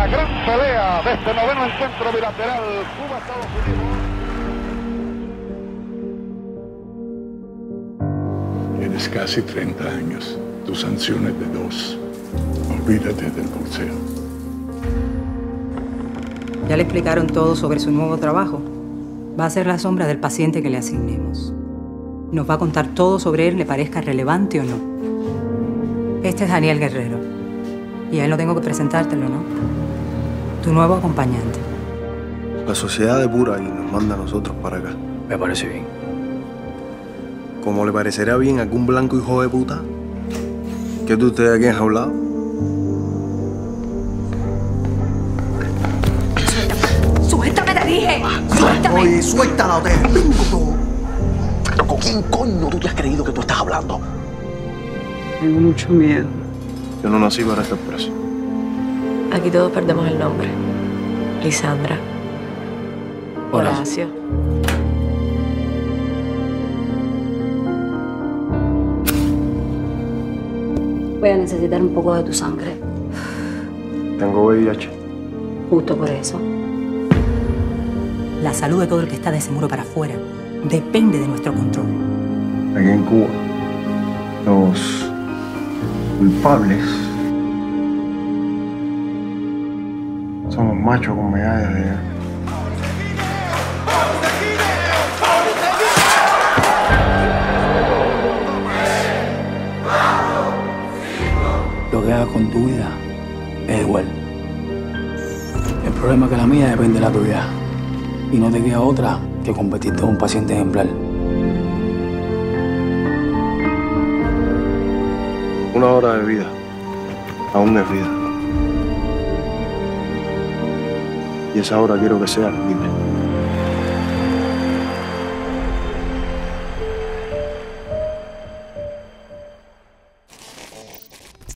la gran pelea de este noveno encuentro bilateral Cuba-Estados Unidos. Tienes casi 30 años. Tu sanción es de 2. Olvídate del boxeo. Ya le explicaron todo sobre su nuevo trabajo. Va a ser la sombra del paciente que le asignemos. Nos va a contar todo sobre él, le parezca relevante o no. Este es Daniel Guerrero. Y a él no tengo que presentártelo, ¿no? Tu nuevo acompañante. La sociedad depura y nos manda a nosotros para acá. Me parece bien. ¿Cómo le parecerá bien a algún blanco hijo de puta? ¿Qué de ustedes aquí han hablado? ¡Suéltame, te dije! ¡Suéltame! Oye, suéltala o te pingo todo. ¿Pero con quién coño tú te has creído que tú estás hablando? Tengo mucho miedo. Yo no nací para estar preso. Aquí todos perdemos el nombre. Lisandra. Horacio. Voy a necesitar un poco de tu sangre. Tengo VIH. Justo por eso. La salud de todo el que está de ese muro para afuera depende de nuestro control. Aquí en Cuba, los culpables son los machos con medallas de guerra. Lo que hagas con tu vida es igual. El problema es que la mía depende de la tuya. Y no te queda otra que convertirte en un paciente ejemplar. Una hora de vida aún es vida. Y esa hora quiero que sea libre.